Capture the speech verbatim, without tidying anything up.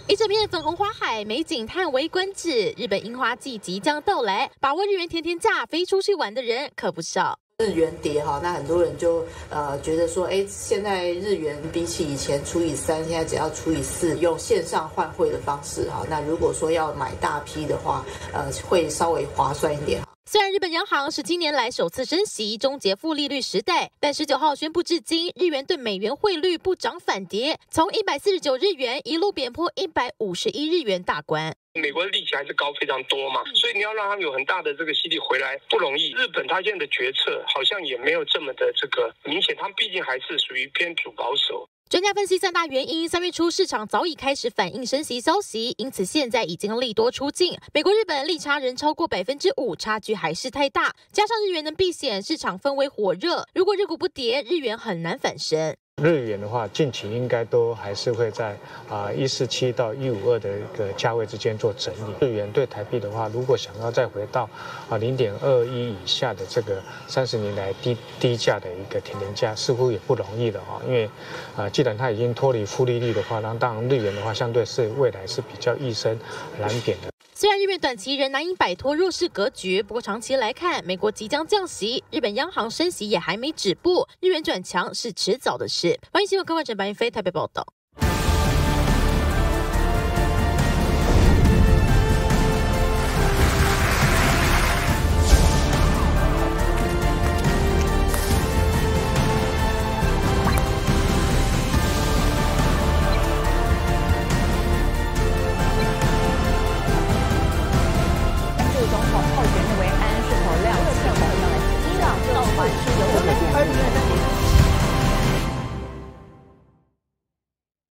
一整片粉红花海，美景叹为观止。日本樱花季即将到来，把握日元甜甜价飞出去玩的人可不少。 日元跌哈，那很多人就呃觉得说，哎，现在日元比起以前除以三，现在只要除以四，用线上换汇的方式哈。那如果说要买大批的话，呃，会稍微划算一点。 虽然日本央行十七年来首次升息，终结负利率时代，但十九号宣布至今，日元对美元汇率不涨反跌，从一百四十九日元一路贬破一百五十一日元大关。 美国的利息还是高非常多嘛，所以你要让他们有很大的这个息率回来不容易。日本他现在的决策好像也没有这么的这个明显，他们毕竟还是属于偏主保守。 专家分析三大原因，三月初市场早已开始反映升息消息，因此现在已经利多出尽。美国、日本利差仍超过百分之五，差距还是太大。加上日元能避险，市场氛围火热。如果日股不跌，日元很难反升。 日元的话，近期应该都还是会在啊一四七到一五二的一个价位之间做整理。日元对台币的话，如果想要再回到啊零点二一以下的这个三十年来低低价的一个甜甜价，似乎也不容易了啊。因为啊，既然它已经脱离负利率的话，那当然日元的话，相对是未来是比较易升难贬的。 虽然日元短期仍难以摆脱弱势格局，不过长期来看，美国即将降息，日本央行升息也还没止步，日元转强是迟早的事。欢迎新闻科万整白云飞台北报道。